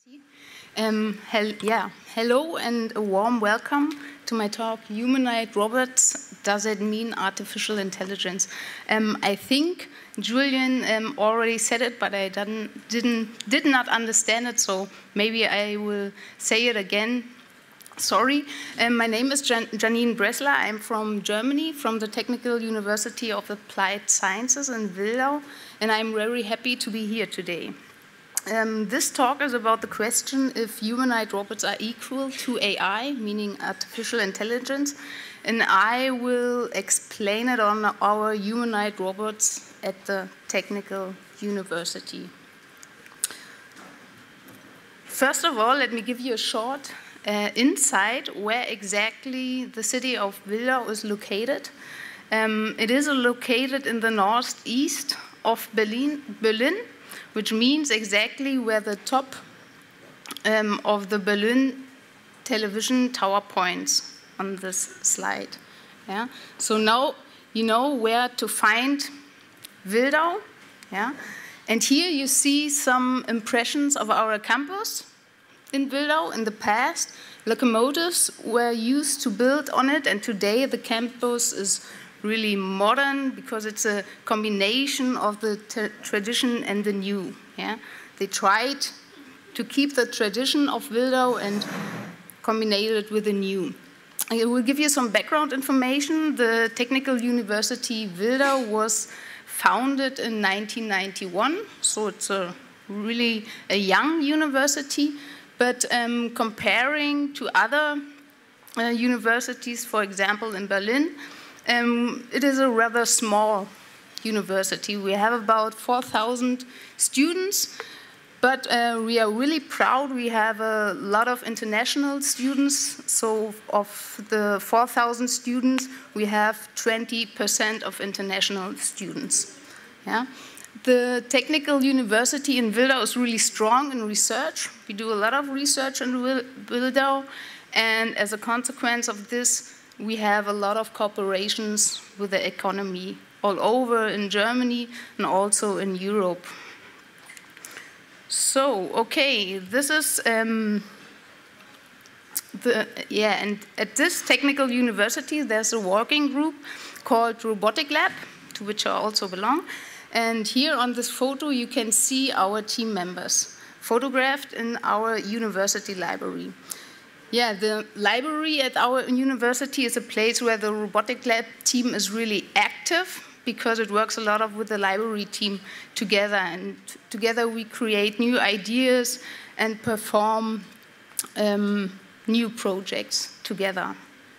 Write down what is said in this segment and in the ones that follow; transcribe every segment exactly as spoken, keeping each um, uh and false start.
Um, hel yeah, hello and a warm welcome to my talk, Humanoid Robots, Does It Mean Artificial Intelligence? Um, I think Julian um, already said it, but I didn't, didn't, did not understand it, so maybe I will say it again. Sorry. Um, my name is Jan Janine Bressler. I'm from Germany, from the Technical University of Applied Sciences in Wildau, and I'm very happy to be here today. Um, this talk is about the question if humanoid robots are equal to A I, meaning artificial intelligence, and I will explain it on our humanoid robots at the Technical University. First of all, let me give you a short uh, insight where exactly the city of Wildau is located. Um, it is located in the northeast of Berlin, Berlin which means exactly where the top um, of the Berlin television tower points on this slide. Yeah? So now you know where to find Wildau. Yeah? And here you see some impressions of our campus in Wildau. In the past, locomotives were used to build on it, and today the campus is really modern because it's a combination of the tradition and the new. Yeah? They tried to keep the tradition of Wildau and combine it with the new. I will give you some background information. The Technical University Wildau was founded in nineteen ninety-one, so it's a really a young university, but um, comparing to other uh, universities, for example, in Berlin, Um, it is a rather small university. We have about four thousand students, but uh, we are really proud. We have a lot of international students. So of the four thousand students, we have twenty percent of international students. Yeah? The Technical University in Wildau is really strong in research. We do a lot of research in Wildau, and as a consequence of this, we have a lot of cooperations with the economy all over in Germany and also in Europe. So, okay, this is um, the, yeah, and at this technical university, there's a working group called Robotic Lab, to which I also belong. And here on this photo, you can see our team members photographed in our university library. Yeah, the library at our university is a place where the Robotic Lab team is really active because it works a lot of with the library team together, and together we create new ideas and perform um, new projects together.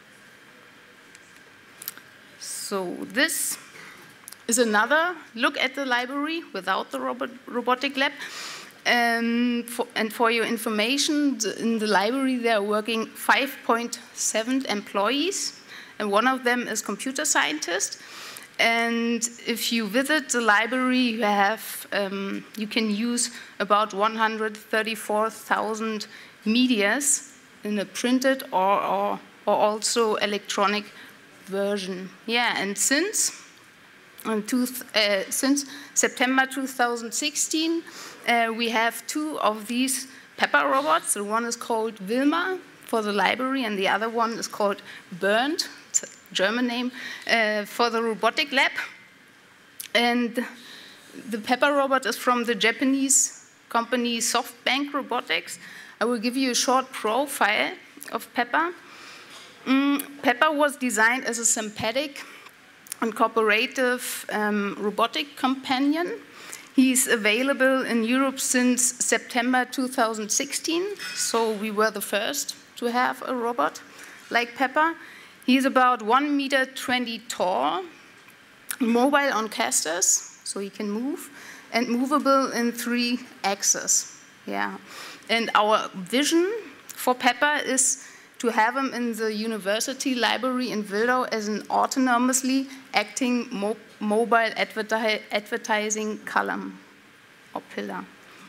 So this is another look at the library without the robot, Robotic Lab. Um, for, and for your information, in the library there are working five point seven employees, and one of them is computer scientist. And if you visit the library, you have um, you can use about one hundred thirty-four thousand medias in a printed or, or or also electronic version. Yeah, and since um, two, uh, since September two thousand sixteen. Uh, we have two of these Pepper robots. The one is called Wilma for the library, and the other one is called Bernd, it's a German name, uh, for the Robotic Lab. And the Pepper robot is from the Japanese company SoftBank Robotics. I will give you a short profile of Pepper. Mm, Pepper was designed as a sympathetic and cooperative um, robotic companion. He's available in Europe since September two thousand sixteen, so we were the first to have a robot like Pepper. He's about one meter twenty tall, mobile on casters, so he can move, and movable in three axes. Yeah. And our vision for Pepper is to have him in the university library in Wildau as an autonomously acting mo mobile adverti advertising column or pillar.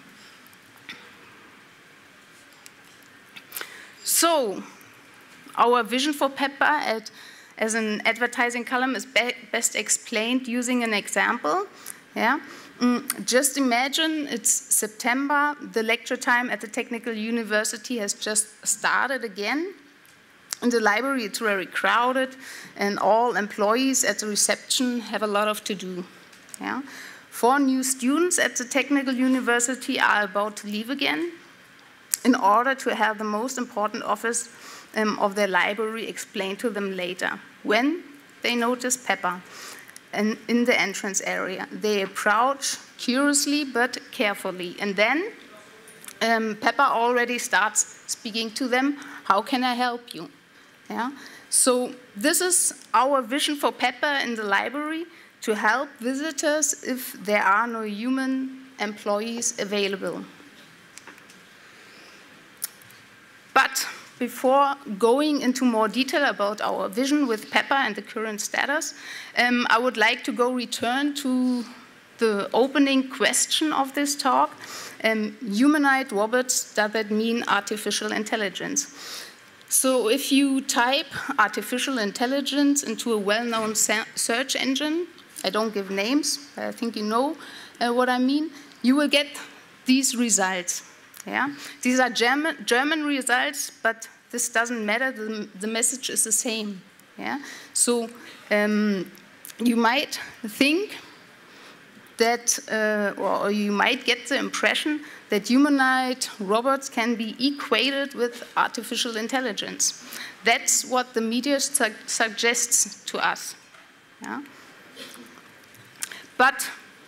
So, our vision for Pepper at, as an advertising column is be best explained using an example. Yeah? Mm, just imagine it's September, the lecture time at the Technical University has just started again. In the library, it's very crowded, and all employees at the reception have a lot of to do. Yeah? Four new students at the Technical University are about to leave again in order to have the most important office um, of their library explained to them later. When they notice Pepper and in the entrance area, they approach curiously but carefully, and then um, Pepper already starts speaking to them. How can I help you? Yeah? So this is our vision for Pepper in the library, to help visitors if there are no human employees available. But before going into more detail about our vision with Pepper and the current status, um, I would like to go return to the opening question of this talk. Um, humanoid robots, does that mean artificial intelligence? So if you type artificial intelligence into a well-known search engine, I don't give names, but I think you know uh, what I mean, you will get these results. Yeah? These are German, German results, but this doesn't matter, the, the message is the same. Yeah? So um, you might think that, uh, or you might get the impression that humanoid robots can be equated with artificial intelligence. That's what the media su suggests to us. Yeah? But,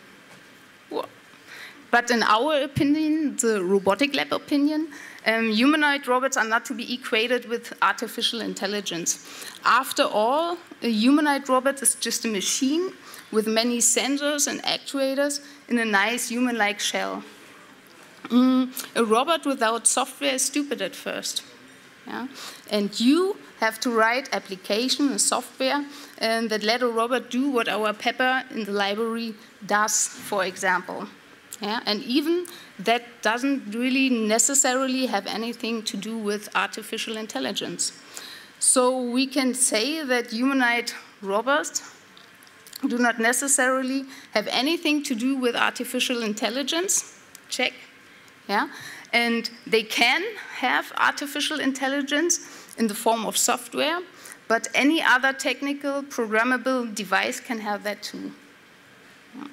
but in our opinion, the robotic lab opinion, um, humanoid robots are not to be equated with artificial intelligence. After all, a humanoid robot is just a machine with many sensors and actuators in a nice human-like shell. Mm, a robot without software is stupid at first. Yeah? And you have to write application and software um, that let a robot do what our Pepper in the library does, for example. Yeah? And even that doesn't really necessarily have anything to do with artificial intelligence. So we can say that humanoid robots do not necessarily have anything to do with artificial intelligence. Check. Yeah? And they can have artificial intelligence in the form of software, but any other technical programmable device can have that too. Yeah.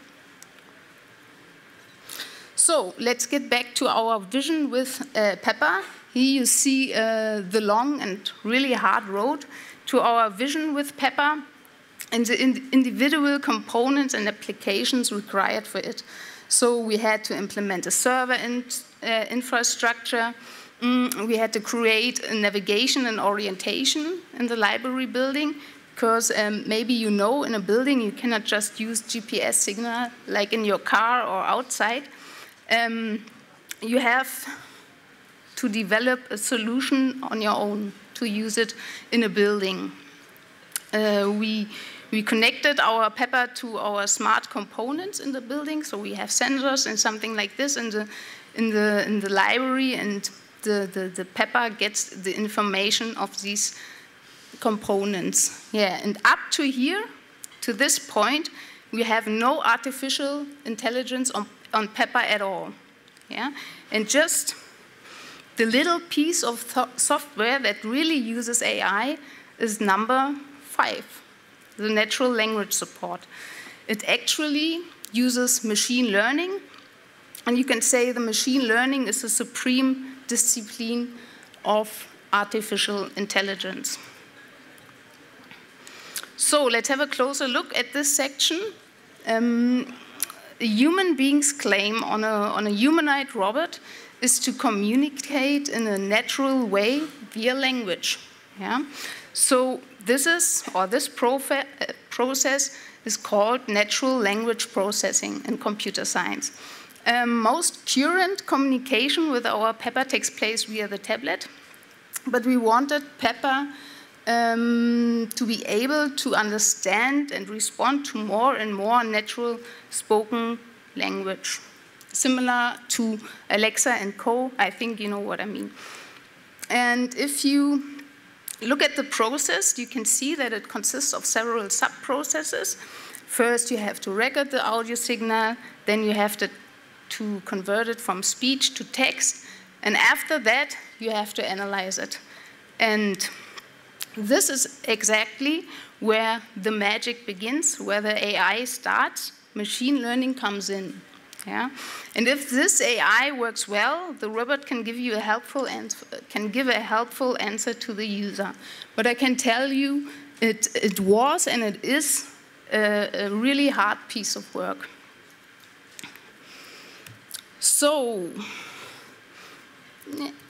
So let's get back to our vision with uh, Pepper. Here you see uh, the long and really hard road to our vision with Pepper and the in individual components and applications required for it. So we had to implement a server in, uh, infrastructure. Mm, we had to create a navigation and orientation in the library building, because um, maybe you know in a building you cannot just use G P S signal like in your car or outside. Um, you have to develop a solution on your own to use it in a building. Uh, we We connected our Pepper to our smart components in the building, so we have sensors and something like this in the in the in the library, and the, the, the Pepper gets the information of these components. Yeah, and up to here, to this point, we have no artificial intelligence on, on Pepper at all. Yeah, and just the little piece of software that really uses A I is number five. The natural language support. It actually uses machine learning, and you can say the machine learning is the supreme discipline of artificial intelligence. So let's have a closer look at this section. Um, a human being's claim on a, on a humanoid robot is to communicate in a natural way via language. Yeah? So this is, or this process is called natural language processing in computer science. Um, most current communication with our Pepper takes place via the tablet, but we wanted Pepper um, to be able to understand and respond to more and more natural spoken language, similar to Alexa and Co. I think you know what I mean. And if you look at the process, you can see that it consists of several sub-processes. First, you have to record the audio signal, then you have to, to convert it from speech to text, and after that, you have to analyze it. And this is exactly where the magic begins, where the A I starts, machine learning comes in. Yeah? And if this A I works well, the robot can give you a helpful answer, can give a helpful answer to the user. But I can tell you, it, it was and it is a, a really hard piece of work. So, yeah.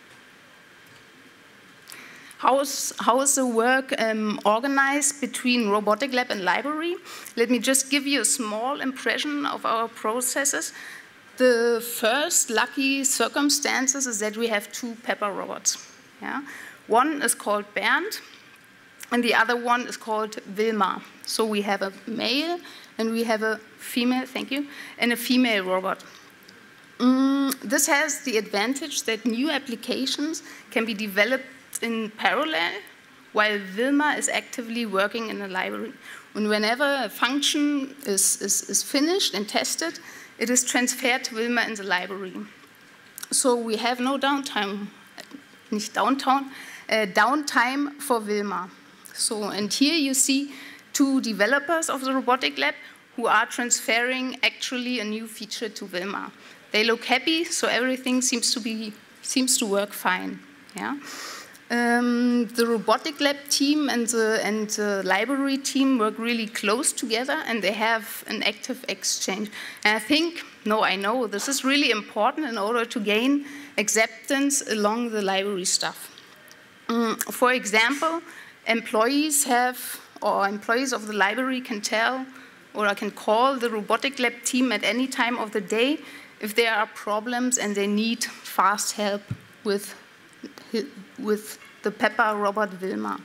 How is, how is the work um, organized between Robotic Lab and library? Let me just give you a small impression of our processes. The first lucky circumstances is that we have two Pepper robots. Yeah? One is called Bernd, and the other one is called Wilma. So we have a male, and we have a female, thank you, and a female robot. Mm, this has the advantage that new applications can be developed in parallel, while Wilma is actively working in the library. And whenever a function is, is, is finished and tested, it is transferred to Wilma in the library. So we have no downtime, nicht downtown, uh, downtime for Wilma. So, and here you see two developers of the Robotic Lab who are transferring actually a new feature to Wilma. They look happy, so everything seems to be seems to work fine. Yeah. Um, the Robotic Lab team and the, and the library team work really close together, and they have an active exchange. And I think, no, I know, this is really important in order to gain acceptance along the library stuff. Um, for example, employees have, or employees of the library can tell, or I can call the Robotic Lab team at any time of the day if there are problems and they need fast help with with the Pepper robot Wilma.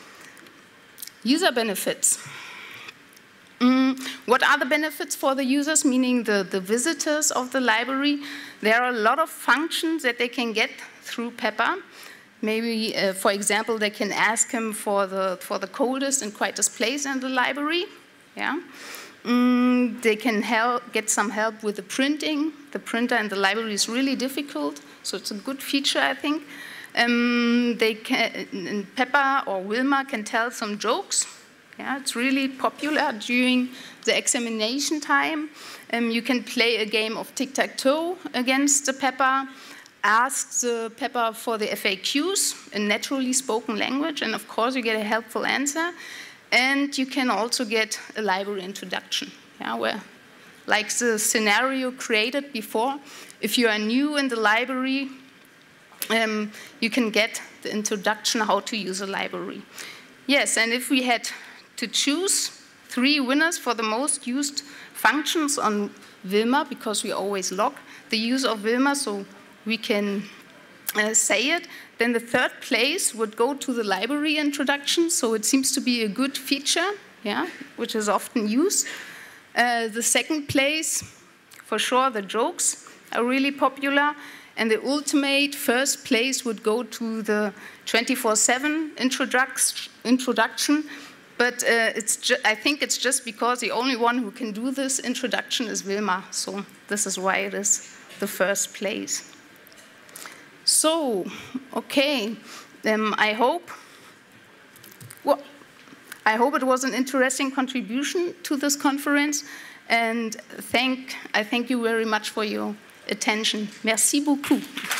User benefits. Mm, what are the benefits for the users, meaning the, the visitors of the library? There are a lot of functions that they can get through Pepper. Maybe, uh, for example, they can ask him for the, for the coldest and quietest place in the library. Yeah. Mm, they can help, get some help with the printing. The printer in the library is really difficult, so it's a good feature, I think. Um, they can, Pepper or Wilma can tell some jokes. Yeah, it's really popular during the examination time. Um, you can play a game of tic-tac-toe against the Pepper, ask the Pepper for the F A Qs in naturally spoken language, and of course you get a helpful answer. And you can also get a library introduction, yeah, where, like the scenario created before, if you are new in the library, Um, you can get the introduction how to use a library. Yes, and if we had to choose three winners for the most used functions on Wilma, because we always log the use of Wilma so we can uh, say it, then the third place would go to the library introduction, so it seems to be a good feature, yeah, which is often used. Uh, the second place, for sure, the jokes are really popular. And the ultimate first place would go to the twenty-four seven introduction, but uh, it's I think it's just because the only one who can do this introduction is Wilma, so this is why it is the first place. So, okay, um, I hope, well, I hope it was an interesting contribution to this conference, and thank, I thank you very much for your attention. Merci beaucoup.